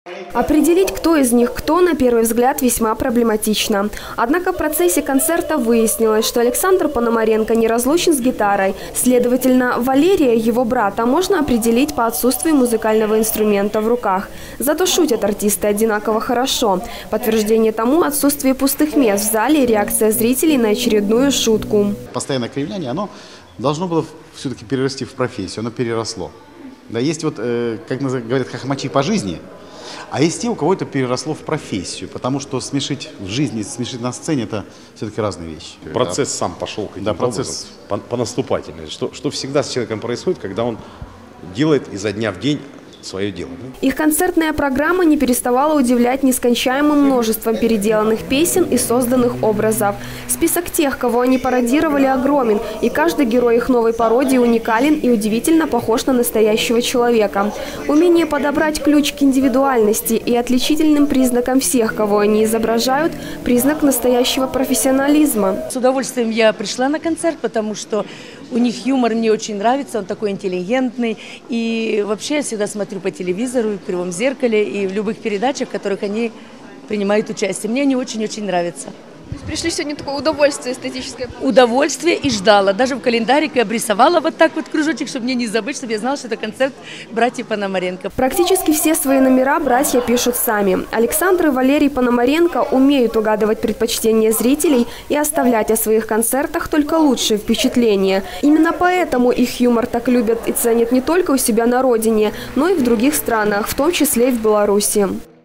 Определить, кто из них кто, на первый взгляд весьма проблематично. Однако в процессе концерта выяснилось, что Александр Пономаренко неразлучен с гитарой. Следовательно, Валерия, его брата, можно определить по отсутствию музыкального инструмента в руках. Зато шутят артисты одинаково хорошо. Подтверждение тому – отсутствие пустых мест в зале и реакция зрителей на очередную шутку. Постоянное кривляние, оно должно было все-таки перерасти в профессию, оно переросло. Да, есть вот, как говорят, хохмачи по жизни, а есть те, у кого это переросло в профессию, потому что смешить в жизни, смешить на сцене – это все-таки разные вещи. Процесс сам пошел каким-то образом, по наступательной. Что всегда с человеком происходит, когда он делает изо дня в день свое дело. Их концертная программа не переставала удивлять нескончаемым множеством переделанных песен и созданных образов. Список тех, кого они пародировали, огромен, и каждый герой их новой пародии уникален и удивительно похож на настоящего человека. Умение подобрать ключ к индивидуальности и отличительным признакам всех, кого они изображают, признак настоящего профессионализма. С удовольствием я пришла на концерт, потому что у них юмор мне очень нравится, он такой интеллигентный. И вообще я всегда смотрю по телевизору, в «Кривом зеркале» и в любых передачах, в которых они принимают участие. Мне они очень-очень нравятся. То есть пришли сегодня такое удовольствие эстетическое? Удовольствие и ждала. Даже в календарике обрисовала вот так вот кружочек, чтобы мне не забыть, чтобы я знала, что это концерт братьев Пономаренко. Практически все свои номера братья пишут сами. Александр и Валерий Пономаренко умеют угадывать предпочтения зрителей и оставлять о своих концертах только лучшие впечатления. Именно поэтому их юмор так любят и ценят не только у себя на родине, но и в других странах, в том числе и в Беларуси.